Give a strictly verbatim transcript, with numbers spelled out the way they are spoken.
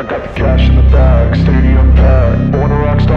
I got the cash in the bag, stadium packed, born a rock star.